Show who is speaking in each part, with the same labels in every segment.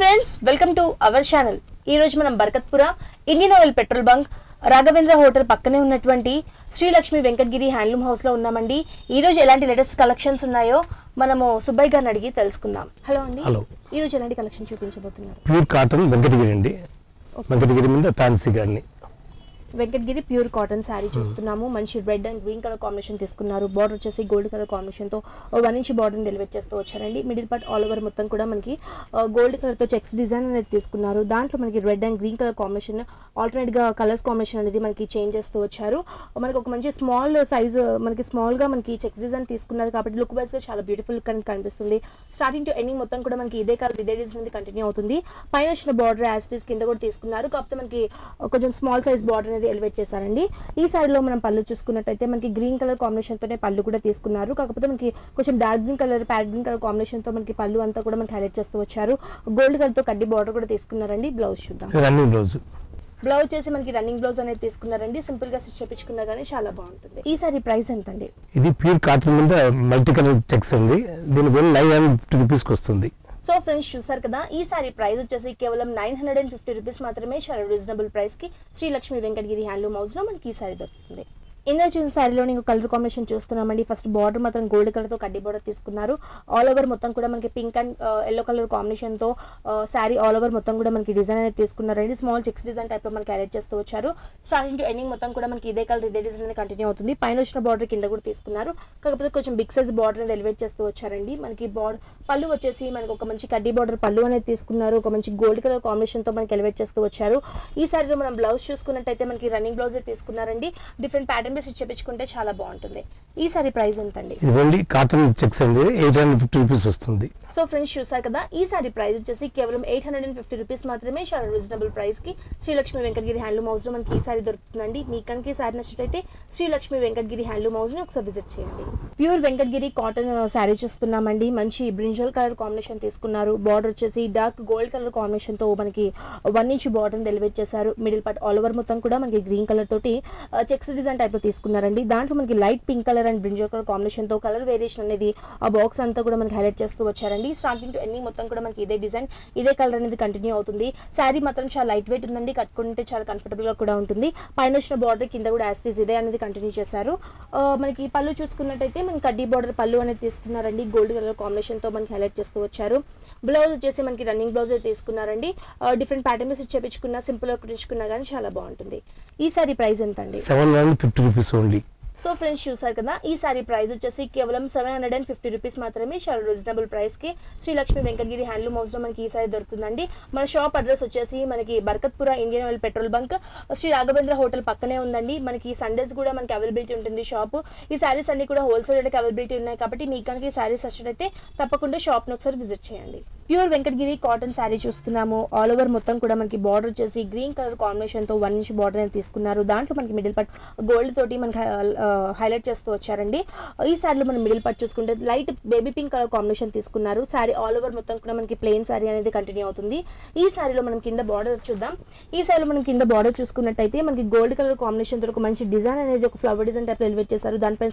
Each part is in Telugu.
Speaker 1: Friends, welcome to our channel. ఈ రోజు మనం Barkatpura Indian oil petrol bunk Raghavendra hotel పక్కనే ఉన్నటువంటి శ్రీ లక్ష్మి వెంకటగిరి హ్యాండ్లూమ్ హౌస్ లో ఉన్నామండి. ఈ రోజు ఎలాంటి లేటెస్ట్ కలెక్షన్స్ ఉన్నాయో మనము సుబ్బయ్య గారిని అడిగి తెలుసుకుందాం. హలో అండి.
Speaker 2: హలో.
Speaker 1: ఈ రోజు ఎలాంటి కలెక్షన్ చూపించబోతున్నారు?
Speaker 2: ప్యూర్ కాటన్ వెంకటగిరి అండి. వెంకటగిరి మీద ఫ్యాన్సీ గారిని
Speaker 1: వెంకటగిరి ప్యూర్ కాటన్ శారీ చూస్తున్నాము. మంచి red and green colour combination తీసుకున్నారు. బార్డర్ వచ్చేసి గోల్డ్ కలర్ కాంబినేషన్ తో 1 ఇంచ్ బార్డర్ డెలివర్ చేస్తూ వచ్చారండి. మిడిల్ పార్ట్ ఆల్ ఓవర్ మొత్తం కూడా మనకి గోల్డ్ కలర్ తో చెక్స్ డిజైన్ అనేది తీసుకున్నారు. దాంట్లో మనకి red and green colour combination alternate గా కలర్స్ కాంబినేషన్ అనేది మనకి చేంజ్ చేస్తూ వచ్చారు. మనకి ఒక మంచి స్మాల్ సైజ్ మనకి స్మాల్ గా మనకి చెక్స్ డిజైన్ తీసుకున్నారు కాబట్టి లుక్ వైజ్ గా చాలా బ్యూటిఫుల్ కనిపిస్తుంది. స్టార్టింగ్ టు ఎండింగ్ మొత్తం కూడా మనకి ఇదే కలర్ ఇదే డిజైన్ అనేది కంటిన్యూ అవుతుంది. పైన వచ్చిన బార్డర్ యాస్టీస్ కింద కూడా తీసుకున్నారు. కాకపోతే మనకి కొంచెం స్మాల్ సైజ్ బార్డర్ అనేది ఎలివేట్ చేశారండి. ఈ సారీలో మనం పళ్ళు చూసుకున్నట్టయితే మనకి గ్రీన్ కలర్ కాంబినేషన్ తోనే పళ్ళు కూడా తీసుకున్నారు. కాకపోతే మనకి కొంచెం dark green colour parrot green colour combination తో మనకి పళ్ళు అంతా కూడా మనకి హైలైట్ చేస్తూ వచ్చారు. గోల్డ్ కలర్ తో కడ్డీ బార్డర్ కూడా తీసుకున్నారండి. బ్లౌజ్ చూద్దాం.
Speaker 2: రన్నింగ్ బ్లౌజ్
Speaker 1: బ్లౌజ్ చేసి మనకి రన్నింగ్ బ్లౌజ్ అనేది తీసుకున్నారండి. సింపుల్ గా స్టిచ్ చేపించుకున్నా గానీ చాలా బాగుంటుంది. ఈ సారీ ప్రైస్ ఎంత అండి?
Speaker 2: ఇది ప్యూర్ కాటన్ మీద మల్టీ కలర్ చెక్స్ ఉంది. దీని బిల్ 950 రూపీస్ వస్తుంది.
Speaker 1: సో ఫ్రెండ్స్, చూసారు కదా, ఈ సారీ ప్రైస్ వచ్చేసి కేవలం 950 రూపీస్ మాత్రమే. చాలా రీజనబుల్ ప్రైస్ కి శ్రీ లక్ష్మి వెంకటగిరి హ్యాండ్లూమ్ హౌస్ లో మనకి ఈ సారీ దొరుకుతుంది. ఇందులో చూసిన శారీలో ఇంకో కలర్ కాంబినేషన్ చూస్తున్నామండి. ఫస్ట్ బార్డర్ మాత్రం గోల్డ్ కలర్ తో కడ్డీ బార్డర్ తీసుకున్నారు. ఆల్ ఓవర్ మొత్తం కూడా మనకి pink and yellow colour combination తో శారీ ఆల్ ఓవర్ మొత్తం కూడా మనకి డిజైన్ అనేది తీసుకున్నారండి. స్మాల్ చెక్స్ డిజైన్ టైప్ లో మనకి హైలైట్ చేస్తూ వచ్చారు. స్టార్టింగ్ టు ఎండింగ్ మొత్తం కూడా మనకి ఇదే కలర్ ఇదే డిజైన్ అనేది కంటిన్యూ అవుతుంది. పైన వచ్చిన బార్డర్ కింద కూడా తీసుకున్నారు. కాకపోతే కొంచెం బిగ్ సైజ్ బార్డర్ అనేది ఎలివేట్ చేస్తూ వచ్చారండి. మనకి పళ్ళు వచ్చేసి మనకి ఒక మంచి కడ్డీ బార్డర్ పళ్ళు అనేది తీసుకున్నారు. ఒక మంచి గోల్డ్ కలర్ కాంబినేషన్ తో మనకి ఎలివేట్ చేస్తూ వచ్చారు. ఈ సారీలో మనం బ్లౌజ్ చూసుకున్నట్టయితే మనకి రన్నింగ్ బ్లౌజ్ తీసుకున్నారండి. డిఫరెంట్ ప్యాటర్న్ బేస్ చేపించుకుంటే చాలా బాగుంటుంది. ఈ సారీ ప్రైస్ ఎంత అండి?
Speaker 2: ఇది ఓన్లీ కాటన్ చెక్స్ అండి. 850 రూపీస్ వస్తుంది.
Speaker 1: సో ఫ్రెండ్స్, చూసారు కదా, ఈ సారీ ప్రైస్ వచ్చేసి కేవలం 850 రూపీస్ మాత్రమే. చాలా రీజనబుల్ ప్రైస్ కి శ్రీలక్ష్మి వెంకటగిరి హ్యాండ్లూమ్ హౌస్ లో మనకి ఈ సారీ దొరుకుతుందండి. మీకు కనుక ఈ సారీ నచ్చినట్లయితే శ్రీలక్ష్మి వెంకటగిరి హ్యాండ్లూమ్ హౌస్ ని ఒకసారి విజిట్ చేయండి. ప్యూర్ వెంకటగిరి కాటన్ సారీ చూస్తున్నామండి. మంచి బ్రింజల్ కలర్ కాంబినేషన్ తీసుకున్నారు. బార్డర్ వచ్చేసి డార్క్ గోల్డ్ కలర్ కాంబినేషన్ తో మనకి 1 ఇంచ్ బార్డర్ ఎలివేట్ చేశారు. మిడిల్ పార్ట్ ఆల్ ఓవర్ మొత్తం కూడా మనకి గ్రీన్ కలర్ తోటి చెక్స్ డిజైన్ టైప్ లో తీసుకున్నారండి. దాంట్లో మనకి light pink colour and brinjal colour combination తో కలర్ వేరియేషన్ అనేది ఆ బాక్స్ అంతా కూడా మనకి హైలైట్ చేస్తూ వచ్చారండి. స్టార్టింగ్ టు ఎండింగ్ మొత్తం కూడా మనకి ఇదే డిజైన్ ఇదే కలర్ అనేది కంటిన్యూ అవుతుంది. శారీ మాత్రం చాలా లైట్ వెయిట్ ఉందండి. కట్టుకుంటే చాలా కంఫర్టబుల్ గా కూడా ఉంటుంది. పైన వచ్చిన బార్డర్ కింద కూడా యాస్టీస్ ఇదే అనేది కంటిన్యూ చేశారు. మనకి పళ్ళు చూసుకున్నట్టయితే మనకి కడ్డీ బార్డర్ పళ్ళు అనేది తీసుకున్నారండి. గోల్డ్ కలర్ కాంబినేషన్ తో మనకి హైలైట్ చేస్తూ వచ్చారు. బ్లౌజ్ వచ్చేసి మనకి రన్నింగ్ బ్లౌజ్ తీసుకున్నారండి. డిఫరెంట్ ప్యాటర్న్స్ చేపించుకున్నా సింపుల్ గా కుట్టించుకున్నా కానీ చాలా బాగుంటుంది. ఈ సారీ ప్రైస్ ఎంత అండి?
Speaker 2: 750 రూపీస్ ఓన్లీ.
Speaker 1: సో ఫ్రెండ్స్, చూసారు కదా, ఈ సారీ ప్రైస్ వచ్చేసి కేవలం 750 రూపీస్ మాత్రమే. చాలా రీజనబుల్ ప్రైస్ కి శ్రీ లక్ష్మి వెంకటగిరి హ్యాండ్లూమ్ హౌస్ లో మనకి ఈ సారీ దొరుకుతుందండి. మన షాప్ అడ్రస్ వచ్చేసి మనకి Barkatpura Indian oil petrol bunk Shri Raghavendra hotel పక్కనే ఉందండి. మనకి సండేస్ కూడా మనకి అవైలబిలిటీ ఉంటుంది షాప్. ఈ సారీస్ అన్ని కూడా హోల్సేల్ రేట్కి అవైలబిలిటీ ఉన్నాయి కాబట్టి మీకు కనుక ఈ సారీస్ వచ్చినట్లయితే తప్పకుండా షాప్ ని ఒకసారి విజిట్ చేయండి. ప్యూర్ వెంకటగిరి కాటన్ శారీ చూస్తున్నాము. ఆల్ ఓవర్ మొత్తం కూడా మనకి బార్డర్ వచ్చేసి గ్రీన్ కలర్ కాంబినేషన్ తో 1 ఇంచ్ బార్డర్ అనేది తీసుకున్నారు. దాంట్లో మనకి మిడిల్ పార్ట్ గోల్డ్ తోటి మనకి హైలైట్ చేస్తూ వచ్చారండి. ఈ శారీలో మనం మిడిల్ పార్ట్ చూసుకుంటే light baby pink colour combination తీసుకున్నారు. శారీ ఆల్ ఓవర్ మొత్తం కూడా మనకి ప్లెయిన్ శారీ అనేది కంటిన్యూ అవుతుంది. ఈ శారీలో మనం కింద బార్డర్ చూద్దాం. ఈ శారీలో మనం కింద బార్డర్ చూసుకున్నట్టయితే మనకి గోల్డ్ కలర్ కాంబినేషన్ తో ఒక మంచి డిజైన్ అనేది ఒక ఫ్లవర్ డిజైన్ టైప్ లో ఎలివేట్ చేశారు. దానిపైన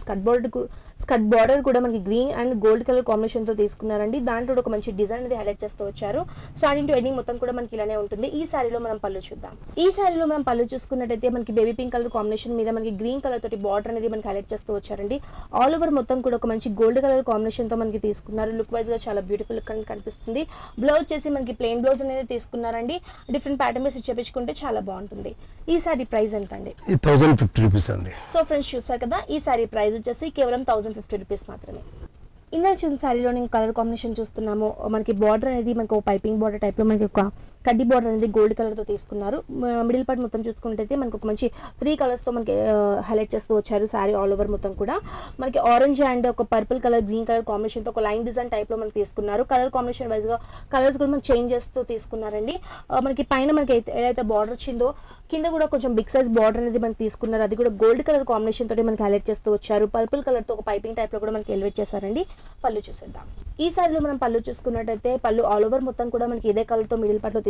Speaker 1: స్కట్ బార్డర్ కూడా మనకి green and gold colour combination తో తీసుకున్నారండి. దాంట్లో ఒక మంచి డిజైన్ అనేది హైలైట్ చేస్తూ వచ్చారు. స్టార్టింగ్ టు ఎండింగ్ మొత్తం కూడా మనకి ఇలానే ఉంటుంది. ఈ శారీలో మనం పళ్ళు చూద్దాం. ఈ శారీలో మనం పళ్ళు చూసుకున్నట్టయితే మనకి బేబీ పింక్ కలర్ కాంబినేషన్ మీద మనకి గ్రీన్ కలర్ తోటి బార్డర్ అనేది మనకి హైలైట్ చేస్తూ వచ్చారండి. ఆల్ ఓవర్ మొత్తం కూడా ఒక మంచి గోల్డ్ కలర్ కాంబినేషన్ తో మనకి తీసుకున్నారు. లుక్ వైజ్ గా చాలా బ్యూటిఫుల్ లుక్ అనేది కనిపిస్తుంది. బ్లౌజ్ చేసి మనకి ప్లెయిన్ బ్లౌజ్ అనేది తీసుకున్నారండి. డిఫరెంట్ ప్యాటర్న్ బేస్ చేపించుకుంటే చాలా బాగుంటుంది. ఈ సారీ ప్రైస్ ఎంత అండి?
Speaker 2: 1050 రూపీస్ అండి.
Speaker 1: సో ఫ్రెండ్స్, చూసారు కదా, ఈ సారీ ప్రైస్ వచ్చేసి కేవలం 1050 రూపీస్ మాత్రమే. ఇందులో చూసిన శారీలో కలర్ కాంబినేషన్ చూస్తున్నాము. మనకి బార్డర్ అనేది మనకి ఒక పైపింగ్ బార్డర్ టైప్ లో మనకి ఒక కడ్డీ బార్డర్ అనేది గోల్డ్ కలర్ తో తీసుకున్నారు. మిడిల్ పార్ట్ మొత్తం చూసుకుంటే మనకి ఒక మంచి 3 కలర్స్ తో మనకి హైలైట్ చేస్తూ వచ్చారు. శారీ ఆల్ ఓవర్ మొత్తం కూడా మనకి ఆరెంజ్ అండ్ ఒక purple colour green colour combination తో ఒక లైన్ డిజైన్ టైప్ లో మనకి తీసుకున్నారు. కలర్ కాంబినేషన్ వైజ్ గా కలర్స్ కూడా మనకి చేంజ్ చేస్తూ తీసుకున్నారండి. మనకి పైన మనకి ఏదైతే బార్డర్ వచ్చిందో కింద కూడా కొంచెం బిగ్ సైజ్ బార్డర్ అనేది మనకి తీసుకున్నారు. అది కూడా గోల్డ్ కలర్ కాంబినేషన్ తోటి మనకి హైలైట్ చేస్తూ వచ్చారు. పర్పుల్ కలర్ తో ఒక పైపింగ్ టైప్ లో కూడా మనకి ఎలివేట్ చేశారండి. పళ్ళు చూసేద్దాం. ఈ సారీలో మనం పళ్ళు చూసుకున్నట్టయితే పళ్ళు ఆల్ ఓవర్ మొత్తం కూడా మనకి ఇదే కలర్ తో మిడిల్ పార్ట్ లో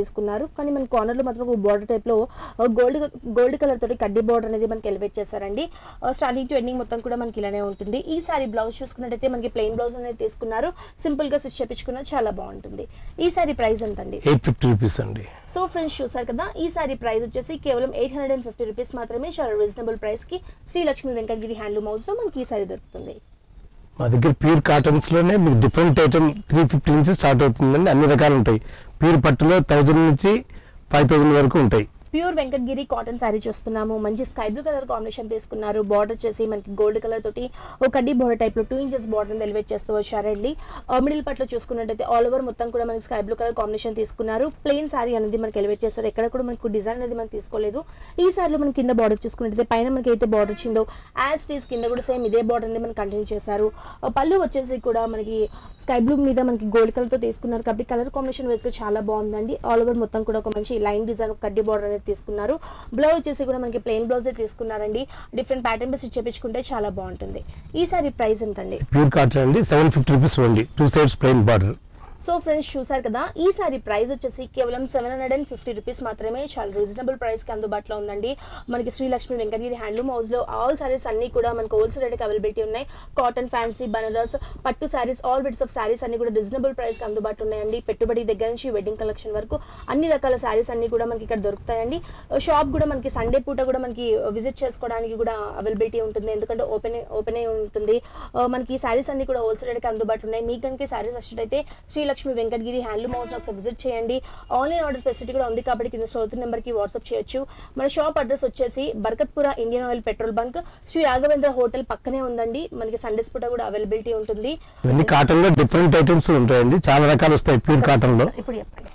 Speaker 1: తీసుకున్నారు. కానీ మన కార్నర్ లో మాత్రం ఒక బోర్డర్ టైప్ లో గోల్డ్ కలర్ తోటి కడ్డీ బోర్డర్ అనేది మనకి ఎలివేట్ చేశారండి. స్టార్టింగ్ టు ఎండింగ్ మొత్తం కూడా మనకి ఇలానే ఉంటుంది. ఈ సారీ బ్లౌజ్ చూసుకున్నట్టయితే మనకి ప్లెయిన్ బ్లౌజ్ అనేది తీసుకున్నారు. సింపుల్ గా స్టిచ్ చేపించుకున్నా చాలా బాగుంటుంది. ఈ సారీ ప్రైస్ ఎంత అండి?
Speaker 2: 850 రూపీస్ అండి.
Speaker 1: సో ఫ్రెండ్స్ చూసారు కదా, ఈ సారీ ప్రైస్ వచ్చేసి కేవలం 850 రూపీస్ మాత్రమే. చాలా రీజనబుల్ ప్రైస్ కి శ్రీ లక్ష్మి వెంకటగిరి హ్యాండ్లూమ్ హౌస్ లో మనకి ఈ సారీ దొరుకుతుంది.
Speaker 2: మా దగ్గర ప్యూర్ కాటన్స్ లోనే మీకు డిఫరెంట్ ఐటమ్ 350 నుంచి స్టార్ట్ అవుతుందండి. అన్ని రకాలు ఉంటాయి. ప్యూర్ పట్టులో 1000 నుంచి 5000 వరకు ఉంటాయి.
Speaker 1: ప్యూర్ వెంకటగిరి కాటన్ శారీ చూస్తున్నాము. మంచి స్కై బ్లూ కలర్ కాంబినేషన్ తీసుకున్నారు. బార్డర్ వచ్చేసి మనకి గోల్డ్ కలర్ తోటి ఒక కడ్డీ బోర్డర్ టైప్ లో 2 ఇంచెస్ బార్డర్ ఎలివేట్ చేస్తూ వచ్చారండి. మిడిల్ పట్లో చూసుకున్నట్టయితే ఆల్ ఓవర్ మొత్తం కూడా మనకి స్కై బ్లూ కలర్ కాంబినేషన్ తీసుకున్నారు. ప్లెయిన్ శారీ అనేది మనకి ఎలివేట్ చేస్తారు. ఎక్కడ కూడా మనకు డిజైన్ అనేది మనం తీసుకోలేదు. ఈ సారీలో మనం కింద బార్డర్ చూసుకున్నట్టయితే పైన మనకి అయితే బార్డర్ వచ్చిందో యాజ్ టీస్ కింద కూడా సేమ్ ఇదే బార్డర్ అనేది మనం కంటిన్యూ చేశారు. పళ్ళు వచ్చేసి కూడా మనకి స్కై బ్లూ మీద మనకి గోల్డ్ కలర్ తో తీసుకున్నారు కాబట్టి కలర్ కాంబినేషన్ వైస్ గా చాలా బాగుందండి. ఆల్ ఓవర్ మొత్తం కూడా ఒక మంచి లైన్ డిజైన్ కడ్డీ బార్డర్ అనేది తీసుకున్నారు. బ్లౌజ్ వచ్చేసి కూడా మనకి ప్లెయిన్ బ్లౌజ్ తీసుకున్నారండి. డిఫరెంట్ ప్యాటర్న్ బేస్ చేపించుకుంటే చాలా బాగుంటుంది. ఈ సారీ ప్రైస్ ఎంత అండి?
Speaker 2: ప్యూర్ కాటన్ అండి, 750 rupees only. 2 sides plain border.
Speaker 1: So friends చూసారు కదా, ఈ సారీ ప్రైస్ వచ్చేసి కేవలం 750 రూపీస్ మాత్రమే. చాలా రీజనబుల్ ప్రైస్ కి అందుబాటులో ఉందండి. మనకి శ్రీ లక్ష్మి వెంకటగిరి హ్యాండ్లూమ్ హౌస్ లో ఆల్ సారీస్ అన్ని కూడా మనకు హోల్సేల్ రేట్ అవైలబిలిటీ ఉన్నాయి. కాటన్, ఫ్యాన్సీ, బనారస్, పట్టు saris, all bits of saris అన్ని కూడా రీజనబుల్ ప్రైస్ కి అందుబాటులో ఉన్నాయండి. పెట్టుబడి దగ్గర నుంచి వెడ్డింగ్ కలెక్షన్ వరకు అన్ని రకాల సారీస్ అన్ని కూడా మనకి ఇక్కడ దొరుకుతాయండి. షాప్ కూడా మనకి సండే పూట కూడా మనకి విజిట్ చేసుకోవడానికి కూడా అవైలబిలిటీ ఉంటుంది. ఎందుకంటే ఓపెన్ అయి ఉంటుంది. మనకి సారీస్ అన్ని కూడా హోల్సేల్ రేట్ కి అందుబాటులో ఉన్నాయి. మీకు కనుక సారీస్ వచ్చినట్టయితే శ్రీ లక్ష్మి వెంకటగిరి హ్యాండ్లూమ్ హౌస్ ఒకసారి విజిట్ చేయండి. ఆన్లైన్ ఆర్డర్ ఫెసిలిటీ కూడా ఉంది కాబట్టి కింద స్టోర్ నెంబర్ కి వాట్సాప్ చేయొచ్చు. మన షాప్ అడ్రస్ వచ్చేసి Barkatpura Indian oil petrol bunk Shri Raghavendra hotel పక్కనే ఉందండి. మనకి సండేస్ పూట కూడా అవైలబిలిటీ ఉంటుంది.
Speaker 2: ఇవన్నీ కాటన్ లో డిఫరెంట్ ఐటమ్స్ ఉంటాయండి. చాలా రకాలు వస్తాయి ప్యూర్ కాటన్ లో.
Speaker 1: ఇప్పుడు చెప్పండి.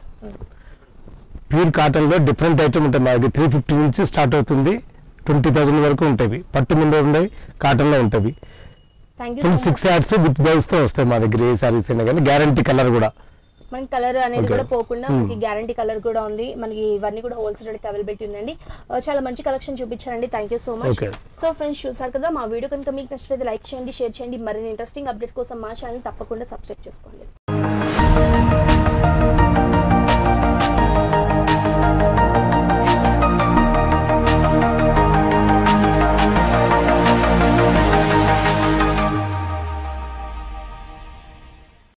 Speaker 2: ప్యూర్ కాటన్ లో డిఫరెంట్ ఐటమ్ ఉంటాయి. మనకి 350 నుంచి స్టార్ట్ అవుతుంది. 20,000 వరకు ఉంటాయి. పట్టు మీద ఉంటాయి, కాటన్ లో ఉంటాయి. ఫుల్ 6 యాడ్స్ విత్ బ్లౌజ్ తో వస్తాయి మా దగ్గర. ఏ సారీస్ అయినా కానీ గ్యారంటీ కలర్ కూడా
Speaker 1: మనకి కలర్ అనేది కూడా పోకుండా మనకి గ్యారంటీ కలర్ కూడా ఉంది. మనకి ఇవన్నీ కూడా హోల్సేల్ రేట్ అవైలబిలిటీ ఉందండి. చాలా మంచి కలెక్షన్ చూపించారండి. Thank you so much. So friends చూసారు కదా, మా వీడియో కనుక మీకు నచ్చితే లైక్ చేయండి, షేర్ చేయండి. మరిన్ని ఇంట్రెస్టింగ్ అప్డేట్స్ కోసం మా ఛానల్ తప్పకుండా సబ్స్క్రైబ్ చేసుకోండి.